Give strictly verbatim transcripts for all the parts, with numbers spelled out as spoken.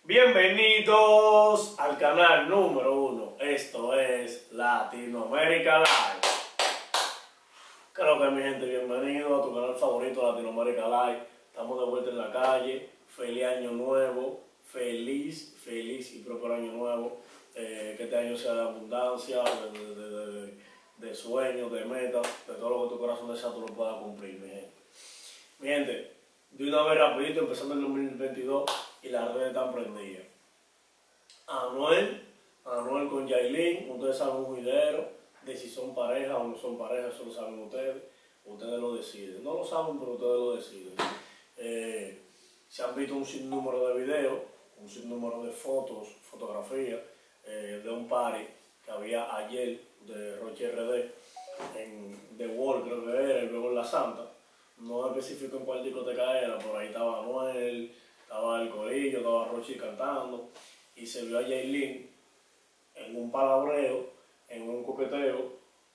Bienvenidos al canal número uno. Esto es Latinoamérica Live. Creo que mi gente, bienvenido a tu canal favorito, Latinoamérica Live. Estamos de vuelta en la calle. Feliz año nuevo. Feliz, feliz y próspero año nuevo. Eh, que este año sea de abundancia, de, de, de, de, de sueños, de metas, de todo lo que tu corazón desea, tú lo puedas cumplir, mi gente. Mi gente, de una vez rapidito, empezando el dos mil veintidós y las redes están prendidas. Anuel, Anuel con Yailin, ustedes saben un juidero de si son pareja o no son pareja, eso lo saben ustedes, ustedes lo deciden. No lo saben, pero ustedes lo deciden. Eh, se han visto un sinnúmero de videos, un sinnúmero de fotos, fotografías eh, de un party que había ayer de Roche R D en The Wall, creo que era, y luego en La Santa. No especifico en cuál discoteca era, por ahí estaba Anuel, estaba el corillo, estaba Rochi cantando, y se vio a Yailin en un palabreo, en un coqueteo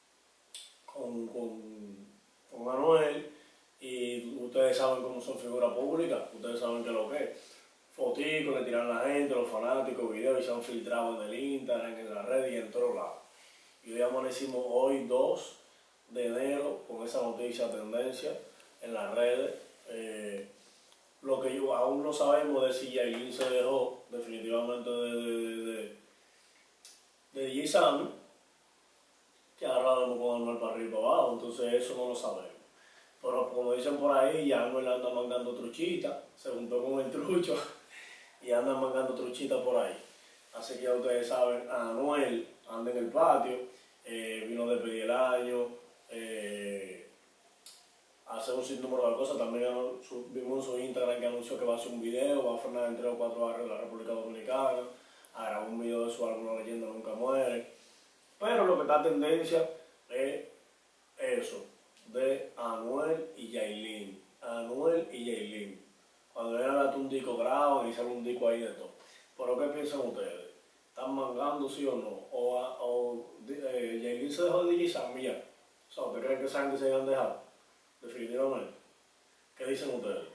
con, con, con Anuel, y ustedes saben cómo son figuras públicas, ustedes saben que lo que es. Foticos, le tiran a la gente, los fanáticos, videos, y se han filtrado en el Instagram, en la red y en todos lados. Y hoy amanecimos hoy dos de enero con esa noticia tendencia en las redes. Eh, lo que yo, aún no sabemos es si Yailin se dejó definitivamente de, de, de, de, de D J Sammy, que ahora vamos con Anuel para arriba y para abajo, entonces eso no lo sabemos. Pero como dicen por ahí, ya Anuel anda mandando truchitas, se juntó con el trucho y anda mandando truchitas por ahí. Así que ya ustedes saben, Anuel anda en el patio, eh, vino de pedir el año, eh, hace un sinnúmero de cosas. También vimos en su Instagram que anunció que va a hacer un video, va a frenar en tres o cuatro barrios de la República Dominicana, a grabar un video de su álbum La Leyenda Nunca Muere. Pero lo que está en tendencia es eso, de Anuel y Yailin. Anuel y Yailin. Cuando era date un disco grado y sale un disco ahí de todo. ¿Pero qué piensan ustedes? ¿Están mangando sí o no? ¿O, o eh, Yailin se dejó de D J Sammy ya? O sea, ¿ustedes creen que esa gente se hayan dejado? Definitivamente. ¿Qué dicen ustedes?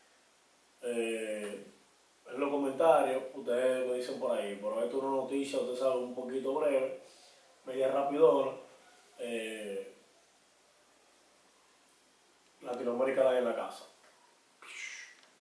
Eh, en los comentarios ustedes me dicen por ahí. Por esto es una noticia, ustedes saben, un poquito breve, media rapidona. Eh, Latinoamérica Live en la casa.